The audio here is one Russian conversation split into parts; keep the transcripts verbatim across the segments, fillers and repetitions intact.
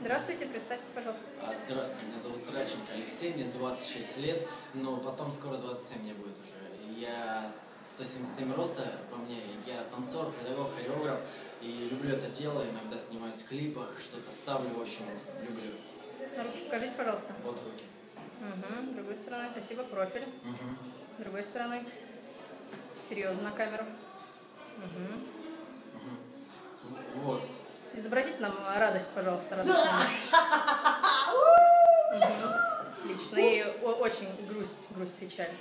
Здравствуйте, представьтесь, пожалуйста. А, Здравствуйте, меня зовут Траченко Алексей, мне двадцать шесть лет, но потом скоро двадцать семь мне будет уже. И я сто семьдесят семь роста по мне, я танцор, педагог, хореограф, и люблю это дело, иногда снимаюсь в клипах, что-то ставлю, в общем, люблю. Руки покажите, пожалуйста. Вот руки. Угу. Другой стороной, спасибо, профиль. Угу. Другой стороной. Серьезно на камеру. Угу. Угу. Вот. Изобразите нам радость, пожалуйста, радость. Отлично. И очень грусть, грусть, печаль.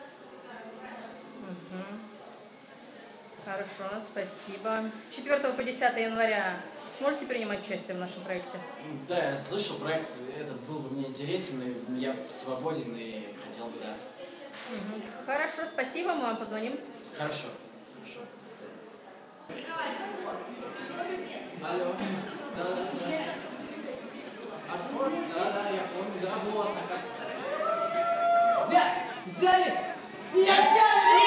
Угу. Хорошо, спасибо. С четвёртого по десятое января сможете принимать участие в нашем проекте? Да, я слышал, проект этот был бы мне интересен, и я свободен и хотел бы, да. Угу. Хорошо, спасибо, мы вам позвоним. Хорошо. Хорошо. Алло. Да, да, здравствуйте. От Форс? Да, да, я помню, да, был у вас на кассе. Взяли! Взяли! Меня взяли!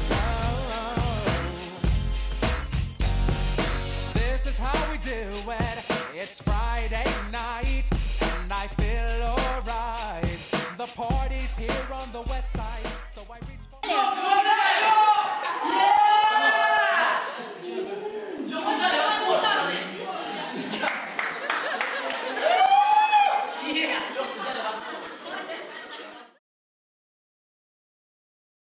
This is how we do it.